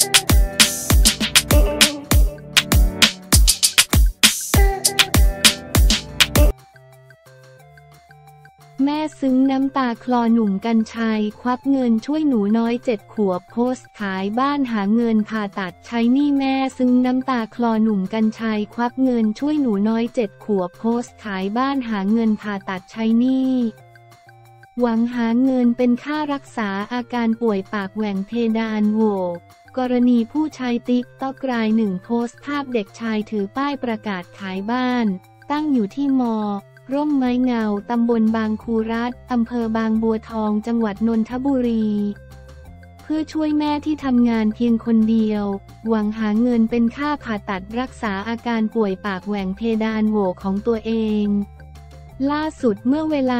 แม่ซึ้งน้ำตาคลอหนุ่มกรรชัยควักเงินช่วยหนูน้อย7 ขวบโพสต์ขายบ้านหาเงินผ่าตัดใช้หนี้แม่ซึ้งน้ำตาคลอหนุ่มกรรชัยควักเงินช่วยหนูน้อย7 ขวบโพสต์ขายบ้านหาเงินผ่าตัดใช้หนี้หวังหาเงินเป็นค่ารักษาอาการป่วยปากแหว่งเพดานโหว่กรณีผู้ใช้ติ๊กต็อกรายหนึ่งโพสต์ภาพเด็กชายถือป้ายประกาศขายบ้านตั้งอยู่ที่ม.ร่มไม้เงาตำบลบางคูรัฐอำเภอบางบัวทองจังหวัดนนทบุรีเพื่อช่วยแม่ที่ทำงานเพียงคนเดียวหวังหาเงินเป็นค่าผ่าตัดรักษาอาการป่วยปากแหว่งเพดานโหว่ของตัวเองล่าสุดเมื่อเวลา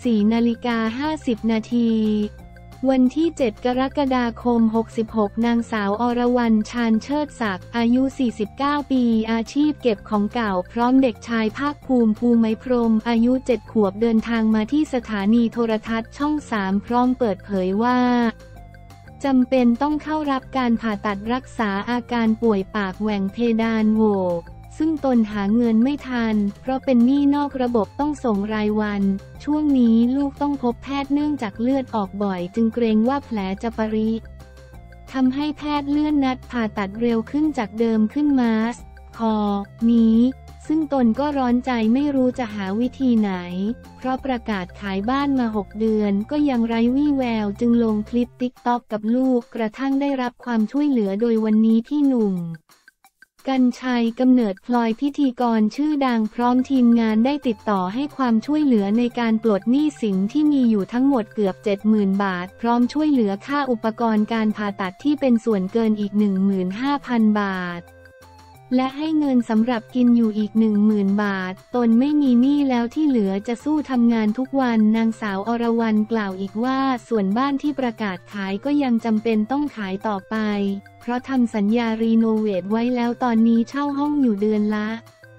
14:50 นาทีวันที่ 7 กรกฎาคม 66นางสาวอรวรรณ ชาญเชิดศักดิ์อายุ 49 ปีอาชีพเก็บของเก่าพร้อมเด็กชายภาคภูมิภูไมพรหมอายุ 7 ขวบเดินทางมาที่สถานีโทรทัศน์ช่อง 3พร้อมเปิดเผยว่าจำเป็นต้องเข้ารับการผ่าตัดรักษาอาการป่วยปากแหว่งเพดานโหว่ซึ่งตนหาเงินไม่ทันเพราะเป็นหนี้นอกระบบต้องส่งรายวันช่วงนี้ลูกต้องพบแพทย์เนื่องจากเลือดออกบ่อยจึงเกรงว่าแผลจะปริทำให้แพทย์เลื่อนนัดผ่าตัดเร็วขึ้นจากเดิมขึ้นมาสคอนี้ซึ่งตนก็ร้อนใจไม่รู้จะหาวิธีไหนเพราะประกาศขายบ้านมา6 เดือนก็ยังไร้วี่แววจึงลงคลิปติ๊กต็อกกับลูกกระทั่งได้รับความช่วยเหลือโดยวันนี้พี่หนุ่มกรรชัยกำเนิดพลอยพิธีกรชื่อดังพร้อมทีมงานได้ติดต่อให้ความช่วยเหลือในการปลดหนี้สินที่มีอยู่ทั้งหมดเกือบ 70,000 บาทพร้อมช่วยเหลือค่าอุปกรณ์การผ่าตัดที่เป็นส่วนเกินอีก 15,000 บาทและให้เงินสำหรับกินอยู่อีก 10,000 บาทตนไม่มีหนี้แล้วที่เหลือจะสู้ทำงานทุกวันนางสาวอรวรรณกล่าวอีกว่าส่วนบ้านที่ประกาศขายก็ยังจำเป็นต้องขายต่อไปเพราะทำสัญญารีโนเวทไว้แล้วตอนนี้เช่าห้องอยู่เดือนละ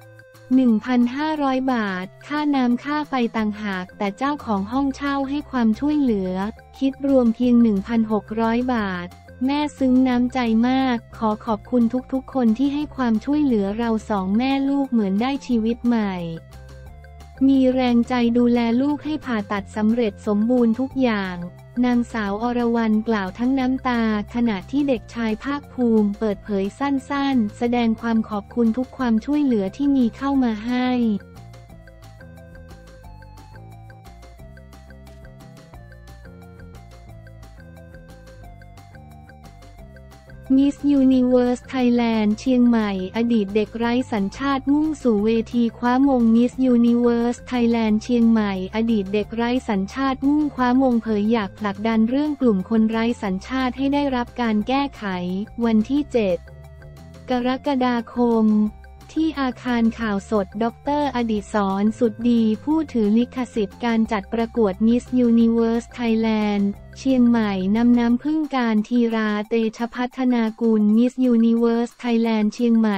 1,500 บาทค่าน้ำค่าไฟต่างหากแต่เจ้าของห้องเช่าให้ความช่วยเหลือคิดรวมเพียง 1,600 บาทแม่ซึ้งน้ำใจมากขอขอบคุณทุกๆคนที่ให้ความช่วยเหลือเรา2 แม่ลูกเหมือนได้ชีวิตใหม่มีแรงใจดูแลลูกให้ผ่าตัดสำเร็จสมบูรณ์ทุกอย่างนางสาวอรวรรณกล่าวทั้งน้ำตาขณะที่เด็กชายภาคภูมิเปิดเผยสั้นๆแสดงความขอบคุณทุกความช่วยเหลือที่มีเข้ามาให้มิสยูนิเวิร์สไทยแลนด์เชียงใหม่อดีตเด็กไร้สัญชาติมุ่งสู่เวทีคว้ามงมิสยูนิเวิร์สไทยแลนด์เชียงใหม่อดีตเด็กไร้สัญชาติมุ่งคว้ามงเผยอยากผลักดันเรื่องกลุ่มคนไร้สัญชาติให้ได้รับการแก้ไขวันที่ 7 กรกฎาคมที่อาคารข่าวสดดร.อดิศรสุดดีผู้ถือลิขสิทธิ์การจัดประกวดมิสยูนิเวิร์สไทยแลนด์เชียงใหม่นำน้ำพึ่งการทีราเตชะพัฒนากุลมิสยูนิเวิร์สไทยแลนด์เชียงใหม่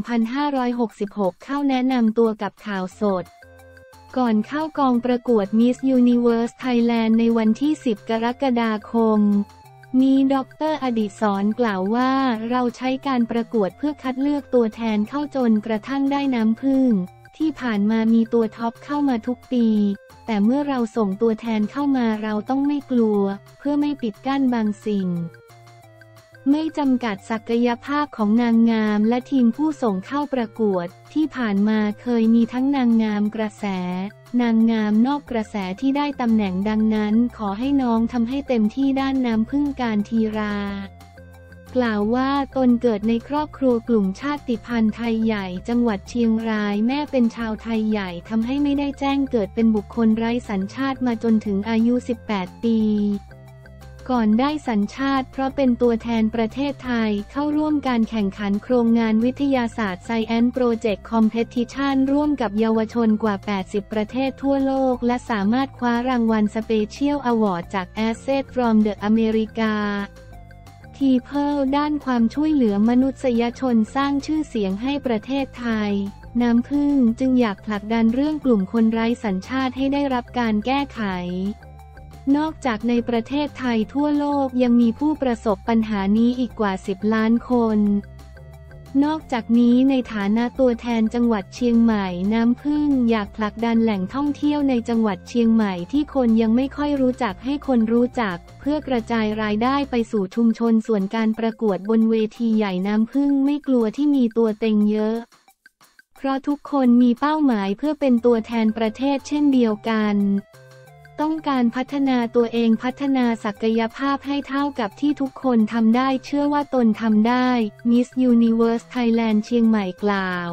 2566 เข้าแนะนำตัวกับข่าวสดก่อนเข้ากองประกวดมิสยูนิเวิร์สไทยแลนด์ในวันที่ 10 กรกฎาคมมีดร.อดิศรกล่าวว่าเราใช้การประกวดเพื่อคัดเลือกตัวแทนเข้าจนกระทั่งได้น้ำผึ้งที่ผ่านมามีตัวท็อปเข้ามาทุกปีแต่เมื่อเราส่งตัวแทนเข้ามาเราต้องไม่กลัวเพื่อไม่ปิดกั้นบางสิ่งไม่จำกัดศักยภาพของนางงามและทีมผู้ส่งเข้าประกวดที่ผ่านมาเคยมีทั้งนางงามกระแสนางงามนอกกระแสที่ได้ตำแหน่งดังนั้นขอให้น้องทำให้เต็มที่ด้านน้ำพึ่งการทีรากล่าวว่าตนเกิดในครอบครัวกลุ่มชาติพันธุ์ไทยใหญ่จังหวัดเชียงรายแม่เป็นชาวไทยใหญ่ทำให้ไม่ได้แจ้งเกิดเป็นบุคคลไร้สัญชาติมาจนถึงอายุ 18 ปีก่อนได้สัญชาติเพราะเป็นตัวแทนประเทศไทยเข้าร่วมการแข่งขันโครงงานวิทยาศาสตร์ Science Project Competition ร่วมกับเยาวชนกว่า 80 ประเทศทั่วโลกและสามารถคว้ารางวัล Special Award จาก Asset from the America People ด้านความช่วยเหลือมนุษยชนสร้างชื่อเสียงให้ประเทศไทยน้ำพึ่งจึงอยากผลักดันเรื่องกลุ่มคนไร้สัญชาติให้ได้รับการแก้ไขนอกจากในประเทศไทยทั่วโลกยังมีผู้ประสบปัญหานี้อีกกว่า10 ล้านคนนอกจากนี้ในฐานะตัวแทนจังหวัดเชียงใหม่น้ำพึ่งอยากผลักดันแหล่งท่องเที่ยวในจังหวัดเชียงใหม่ที่คนยังไม่ค่อยรู้จักให้คนรู้จักเพื่อกระจายรายได้ไปสู่ชุมชนส่วนการประกวดบนเวทีใหญ่น้ำพึ่งไม่กลัวที่มีตัวเต็งเยอะเพราะทุกคนมีเป้าหมายเพื่อเป็นตัวแทนประเทศเช่นเดียวกันต้องการพัฒนาตัวเองพัฒนาศักยภาพให้เท่ากับที่ทุกคนทำได้เชื่อว่าตนทำได้ Miss Universe Thailand เชียงใหม่กล่าว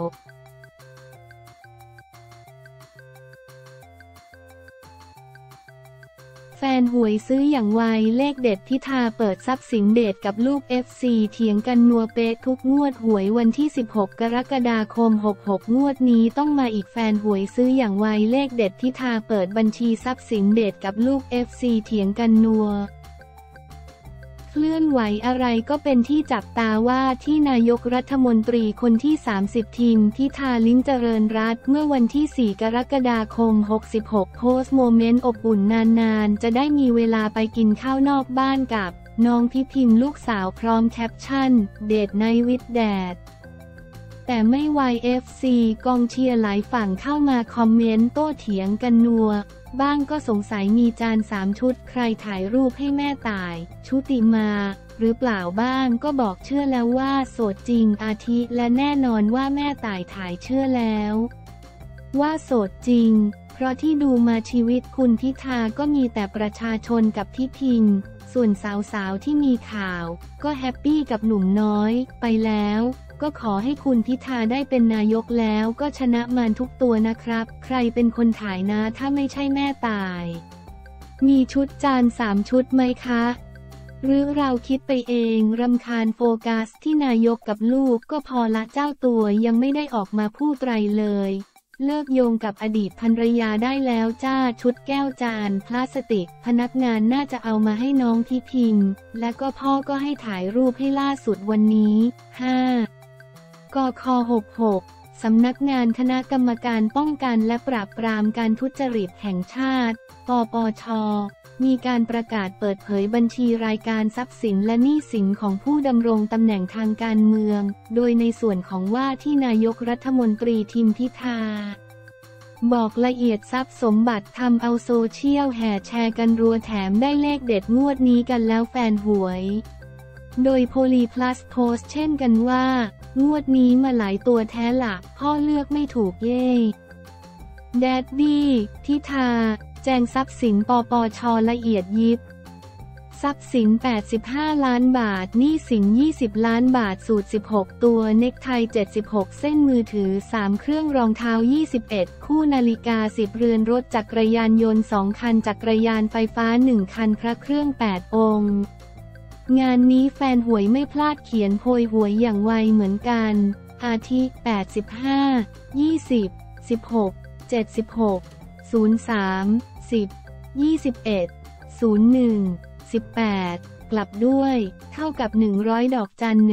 แฟนหวยซื้ออย่างไวเลขเด็ดพิธาเปิดทรัพย์สินเดชกับลูก FC เถียงกันนัวเป๊ะทุกงวดหวยวันที่16 กรกฎาคม 66งวดนี้ต้องมาอีกแฟนหวยซื้ออย่างไวเลขเด็ดพิธาเปิดบัญชีทรัพย์สินเดชกับลูก FC เถียงกันนัวเคลื่อนไหวอะไรก็เป็นที่จับตาว่าที่นายกรัฐมนตรีคนที่30ทิมพิธาลิ้มเจริญรัตน์เมื่อวันที่4 กรกฎาคม 66โพสต์โมเมนต์อบอุ่นนานๆจะได้มีเวลาไปกินข้าวนอกบ้านกับน้องพิพิมลูกสาวพร้อมแคปชั่นเดทไนท์วิดแดดแต่ไม่ไว FC กองเชียร์หลายฝั่งเข้ามาคอมเมนต์โต้เถียงกันนัวบ้างก็สงสัยมีจาน3 ชุดใครถ่ายรูปให้แม่ต่ายชุติมาหรือเปล่าบ้างก็บอกเชื่อแล้วว่าโสดจริงอาทิและแน่นอนว่าแม่ต่ายถ่ายเชื่อแล้วว่าโสดจริงเพราะที่ดูมาชีวิตคุณพิธาก็มีแต่ประชาชนกับพี่พิมส่วนสาวๆที่มีข่าวก็แฮปปี้กับหนุ่มน้อยไปแล้วก็ขอให้คุณพิธาได้เป็นนายกแล้วก็ชนะมันทุกตัวนะครับใครเป็นคนถ่ายนะถ้าไม่ใช่แม่ตายมีชุดจาน3 ชุดไหมคะหรือเราคิดไปเองรำคาญโฟกัสที่นายกกับลูกก็พอละเจ้าตัวยังไม่ได้ออกมาพูดไรเลยเลิกโยงกับอดีตภรรยาได้แล้วจ้าชุดแก้วจานพลาสติกพนักงานน่าจะเอามาให้น้องพี่พิมและก็พ่อก็ให้ถ่ายรูปให้ล่าสุดวันนี้5กค66สำนักงานคณะกรรมการป้องกันและปราบปรามการทุจริตแห่งชาติปปช.มีการประกาศเปิดเผยบัญชีรายการทรัพย์สินและหนี้สินของผู้ดำรงตำแหน่งทางการเมืองโดยในส่วนของว่าที่นายกรัฐมนตรีทิมพิธาบอกละเอียดทรัพย์สมบัติทำเอาโซเชียลแห่แชร์กันรัวแถมได้เลขเด็ดงวดนี้กันแล้วแฟนหวยโดยโพลีพลัสโพสเช่นกันว่างวดนี้มาหลายตัวแท้ละพ่อเลือกไม่ถูกเย่แดดดี้พิธาแจงทรัพย์สินปปช.ละเอียดยิบทรัพย์สิน85 ล้านบาทหนี้สิน20 ล้านบาทสูตร16ตัวเน็กไท76เส้นมือถือ3เครื่องรองเท้า21คู่นาฬิกา10เรือนรถจักรยานยนต์2คันจักรยานไฟฟ้า1คันพระเครื่อง8องค์งานนี้แฟนหวยไม่พลาดเขียนโพยหวยอย่างไวเหมือนกันอาทิ85 20 16 76 03 10 21 01 18กลับด้วยเท่ากับ100ดอกจัน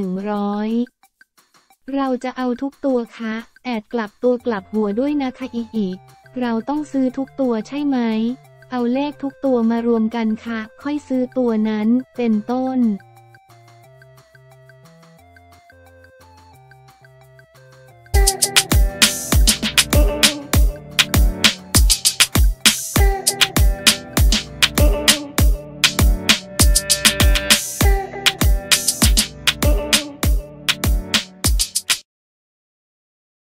100เราจะเอาทุกตัวคะแอดกลับตัวกลับหัวด้วยนะคะอีกเราต้องซื้อทุกตัวใช่ไหมเอาเลขทุกตัวมารวมกันค่ะค่อยซื้อตัวนั้นเป็นต้น